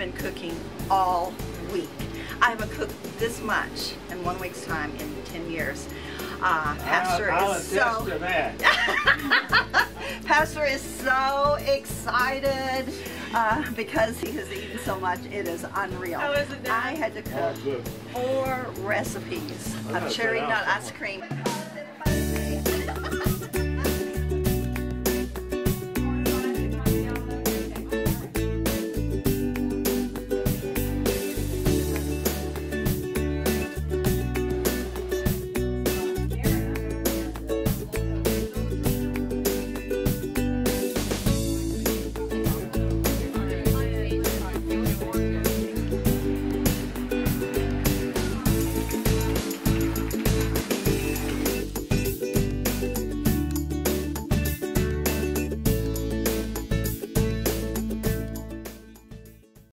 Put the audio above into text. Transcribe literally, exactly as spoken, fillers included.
been cooking all week. I haven't cooked this much in one week's time in ten years. Uh, Pastor I'll, I'll is so attest to that. Pastor is so excited uh, because he has eaten so much. It is unreal. How is it, Dad? I had to cook Oh, good. four recipes Oh, of cherry good. nut ice cream.